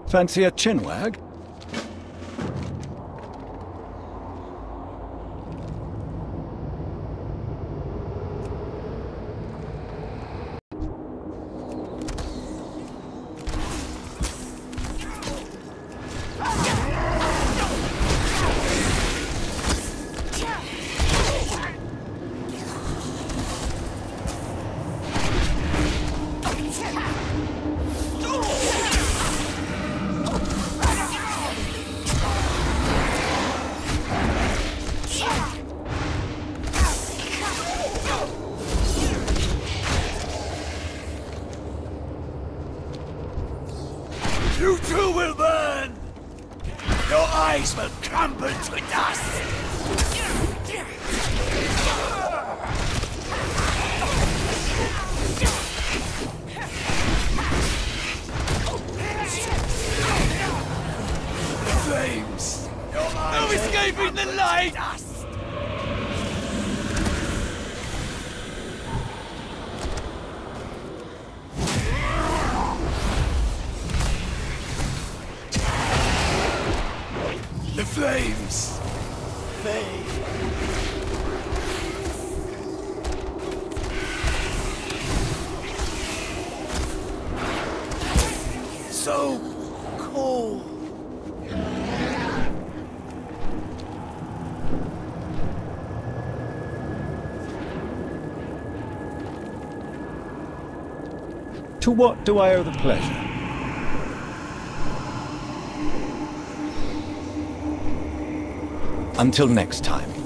Fancy a chinwag? You too will burn! Your eyes will crumble to dust! The flames! No escaping the light! The flames fade. So cold. To what do I owe the pleasure? Until next time.